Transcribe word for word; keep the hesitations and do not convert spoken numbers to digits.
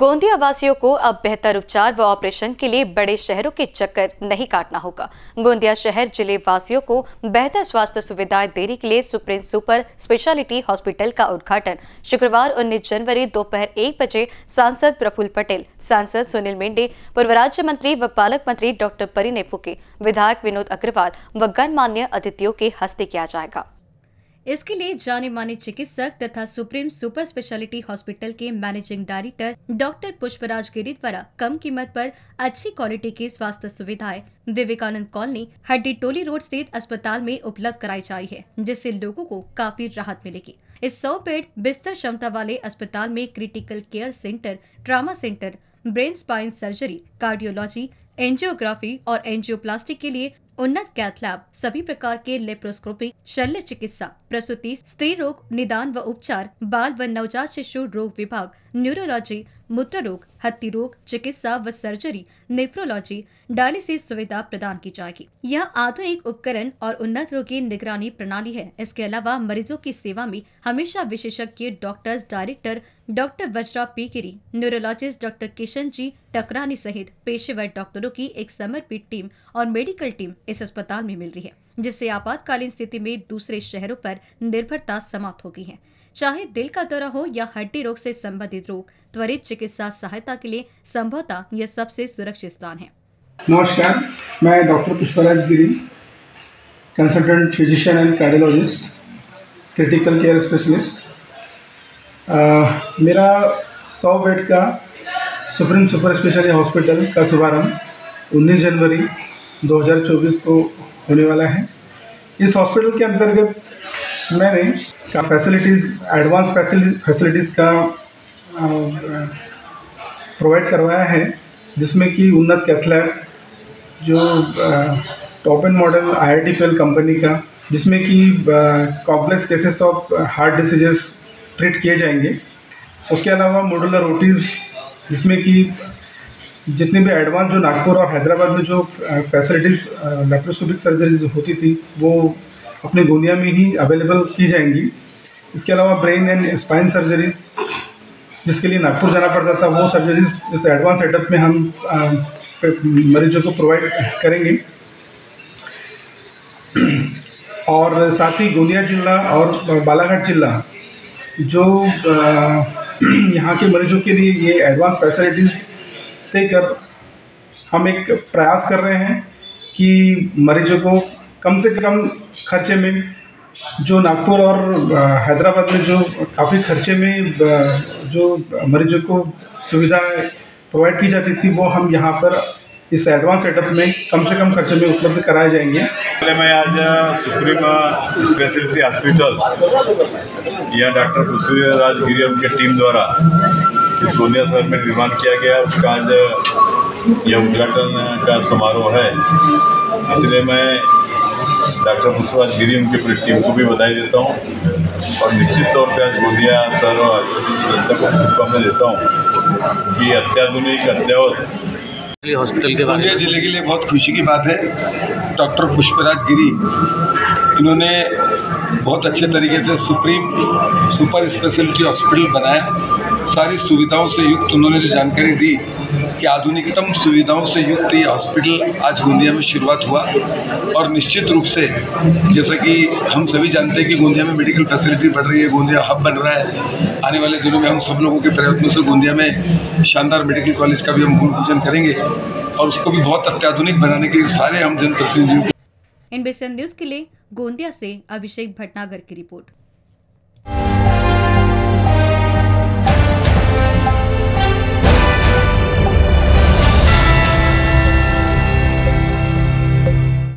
गोंदिया वासियों को अब बेहतर उपचार व ऑपरेशन के लिए बड़े शहरों के चक्कर नहीं काटना होगा। गोंदिया शहर जिले वासियों को बेहतर स्वास्थ्य सुविधाएं देने के लिए सुप्रीम सुपर स्पेशलिटी हॉस्पिटल का उद्घाटन शुक्रवार उन्नीस जनवरी दोपहर एक बजे सांसद प्रफुल्ल पटेल, सांसद सुनील मेंढे, पूर्व राज्य मंत्री व पालक मंत्री डॉक्टर परिणय फुके, विधायक विनोद अग्रवाल व गणमान्य अतिथियों के हस्ते किया जाएगा। इसके लिए जाने माने चिकित्सक तथा सुप्रीम सुपर स्पेशलिटी हॉस्पिटल के managing director doctor Pushpraj Giri द्वारा कम कीमत पर अच्छी क्वालिटी की स्वास्थ्य सुविधाएं विवेकानंद कॉलोनी हड्डी टोली रोड स्थित अस्पताल में उपलब्ध कराई जा रही है, जिससे लोगों को काफी राहत मिलेगी। इस सौ बेड बिस्तर क्षमता वाले अस्पताल में critical care centre, trauma centre, brain spine surgery, cardiology, angiography और एंजियोप्लास्टी के लिए उन्नत कैथ लैब, सभी प्रकार के लेप्रोस्कोपी, शल्य चिकित्सा, प्रसूति, स्त्री रोग निदान व उपचार, बाल व नवजात शिशु रोग विभाग, न्यूरोलॉजी, मूत्र रोग, हत्ती रोग चिकित्सा व सर्जरी, नेफ्रोलॉजी, डायलिसिस सुविधा प्रदान की जाएगी। यह आधुनिक उपकरण और उन्नत रोगी निगरानी प्रणाली है। इसके अलावा मरीजों की सेवा में हमेशा विशेषज्ञ doctors director doctor Vajra P Giri, neurologist doctor Kishan ji Takrani सहित पेशेवर डॉक्टरों की एक समर्पित टीम और मेडिकल टीम इस अस्पताल में मिल रही है, जिससे आपातकालीन स्थिति में दूसरे शहरों पर निर्भरता समाप्त हो गई है। चाहे दिल का दौरा हो या हड्डी रोग से संबंधित रोग, त्वरित चिकित्सा सहायता के लिए संभवतः यह सबसे सुरक्षित स्थान है। नमस्कार, मैं doctor Pushpraj Giri, consultant physician and cardiologist, critical care specialist. मेरा सौ बेड का सुप्रीम सुपर स्पेशलिटी हॉस्पिटल का शुभारंभ उन्नीस जनवरी दो हज़ार चौबीस को होने वाला है। इस हॉस्पिटल के अंतर्गत मैंने का फैसिलिटीज़ एडवांस फैसिलिटीज़ का प्रोवाइड करवाया है, जिसमें कि उन्नत कैथ लैब जो top and model I I T P L company का, जिसमें कि complex cases of heart diseases treat किए जाएंगे। उसके अलावा मॉड्यूलर ओटीज़, जिसमें कि जितने भी एडवांस जो नागपुर और हैदराबाद में जो फैसिलिटीज़ लेप्रोस्कोपिक सर्जरीज होती थी वो अपने गोंदिया में ही अवेलेबल की जाएंगी। इसके अलावा ब्रेन एंड स्पाइन सर्जरीज, जिसके लिए नागपुर जाना पड़ता था, वो सर्जरीज इस एडवांस सेटअप में हम आ, मरीजों को प्रोवाइड करेंगे। और साथ ही गोंदिया जिला और बालाघाट जिला जो यहाँ के मरीजों के लिए ये एडवांस फैसिलिटीज़ देकर हम एक प्रयास कर रहे हैं कि मरीजों को कम से कम खर्चे में, जो नागपुर और हैदराबाद में जो काफ़ी खर्चे में जो मरीजों को सुविधाएं प्रोवाइड की जाती थी, वो हम यहाँ पर इस एडवांस सेटअप में कम से कम खर्चे में उपलब्ध कराए जाएंगे। पहले मैं आज सुप्रीम स्पेशलिटी हॉस्पिटल या डॉक्टर पुष्पराज गिरी उनके टीम द्वारा इस गोंदिया शहर में निर्माण किया गया, उसका आज यह उद्घाटन का समारोह है। इसलिए मैं डॉक्टर पुष्पराज गिरी उनकी पूरी टीम को भी बधाई देता हूँ और निश्चित तौर पर आज गोंदिया शहर और जनता को शुभकामनाएं देता हूँ कि अत्याधुनिक अद्ययावत हॉस्पिटल के गोंदिया जिले के लिए बहुत खुशी की बात है। डॉक्टर पुष्पराज गिरी इन्होंने बहुत अच्छे तरीके से सुप्रीम सुपर स्पेशलिटी हॉस्पिटल बनाया। सारी सुविधाओं से युक्त उन्होंने जो जानकारी दी कि आधुनिकतम सुविधाओं से युक्त ये हॉस्पिटल आज गोंदिया में शुरुआत हुआ। और निश्चित रूप से जैसा कि हम सभी जानते हैं कि गोंदिया में मेडिकल फैसिलिटी बढ़ रही है, गोंदिया हब बन रहा है। आने वाले दिनों में हम सब लोगों के प्रयत्नों से गोंदिया में शानदार मेडिकल कॉलेज का भी हम भूमि पूजन करेंगे और उसको भी बहुत अत्याधुनिक बनाने के सारे हम जनप्रतिनिधियों। एनबीसी न्यूज के लिए गोंदिया से अभिषेक भटनागर की रिपोर्ट।